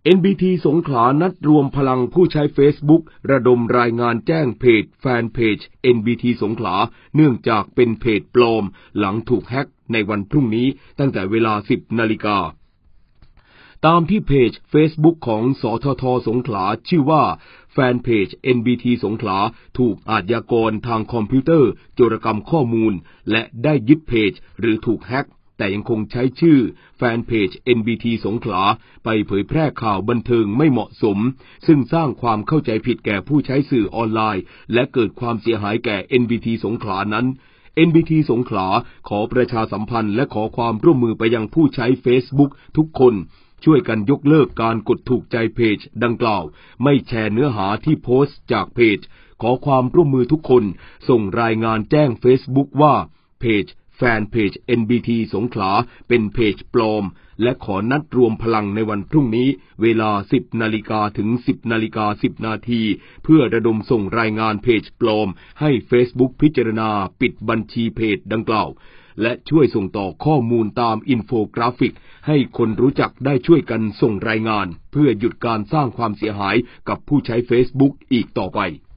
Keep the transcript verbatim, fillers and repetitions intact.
เอ็น บี ที สงขลานัดรวมพลังผู้ใช้ Facebook ระดมรายงานแจ้งเพจแฟนเพจ เอ็น บี ที สงขลาเนื่องจากเป็นเพจปลอมหลังถูกแฮ็กในวันพรุ่งนี้ตั้งแต่เวลา สิบนาฬิกาตามที่เพจ Facebook ของสทท.สงขลาชื่อว่าแฟนเพจ เอ็น บี ที สงขลาถูกอาชญากรทางคอมพิวเตอร์โจรกรรมข้อมูลและได้ยึดเพจหรือถูกแฮ็กแต่ยังคงใช้ชื่อแฟนเพจ เอ็น บี ที สงขลาไปเผยแพร่ข่าวบันเทิงไม่เหมาะสมซึ่งสร้างความเข้าใจผิดแก่ผู้ใช้สื่อออนไลน์และเกิดความเสียหายแก่ เอ็น บี ที สงขลานั้น เอ็น บี ที สงขลาขอประชาสัมพันธ์และขอความร่วมมือไปยังผู้ใช้ Facebook ทุกคนช่วยกันยกเลิกการกดถูกใจเพจดังกล่าวไม่แชร์เนื้อหาที่โพสต์จากเพจขอความร่วมมือทุกคนส่งรายงานแจ้ง Facebook ว่าเพจแฟนเพจ เอ็น บี ที สงขลาเป็นเพจปลอมและขอนัดรวมพลังในวันพรุ่งนี้เวลา สิบนาฬิกาถึง สิบนาฬิกาสิบนาทีเพื่อระดมส่งรายงานเพจปลอมให้ Facebook พิจารณาปิดบัญชีเพจดังกล่าวและช่วยส่งต่อข้อมูลตามอินโฟกราฟิกให้คนรู้จักได้ช่วยกันส่งรายงานเพื่อหยุดการสร้างความเสียหายกับผู้ใช้ Facebook อีกต่อไป